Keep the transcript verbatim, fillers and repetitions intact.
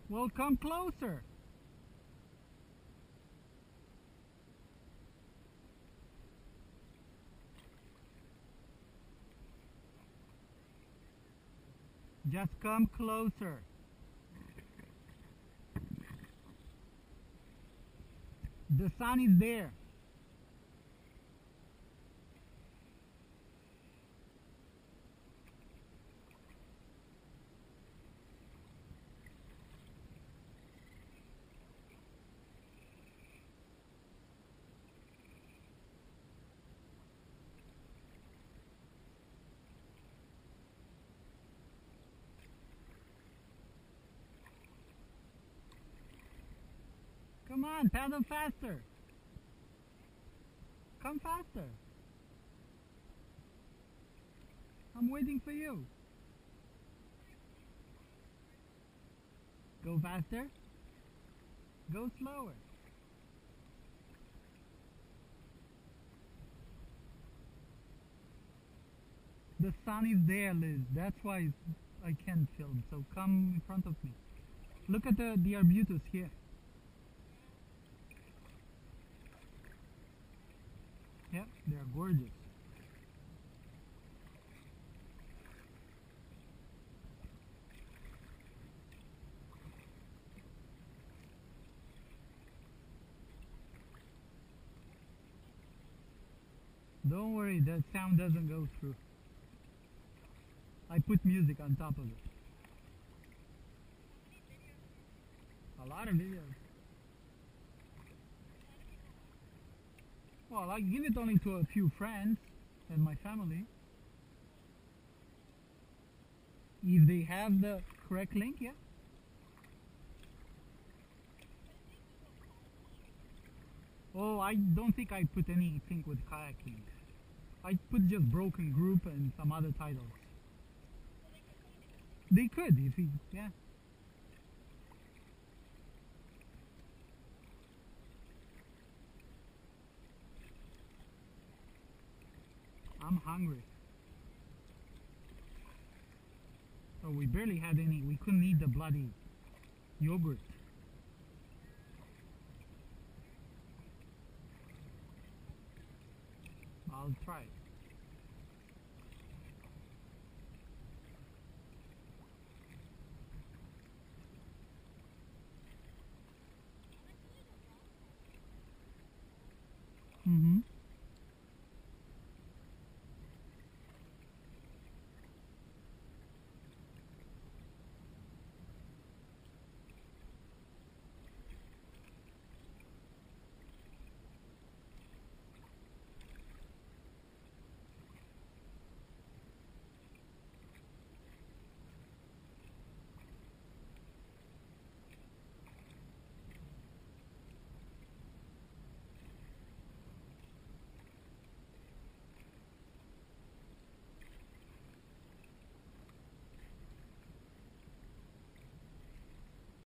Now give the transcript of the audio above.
Well, come closer. Just come closer. The sun is there. Come on, paddle faster. Come faster. I'm waiting for you. Go faster. Go slower. The sun is there, Liz. That's why I can't film. So come in front of me. Look at the, the arbutus here. Yep, they are gorgeous. Don't worry, that sound doesn't go through. I put music on top of it. A lot of videos. Well, I give it only to a few friends and my family. If they have the correct link, yeah. Oh, I don't think I put anything with kayaking. I put just Broken Group and some other titles. They could, if he, yeah. I'm hungry. Oh, we barely had any. We couldn't eat the bloody yogurt. I'll try it. Mm-hmm.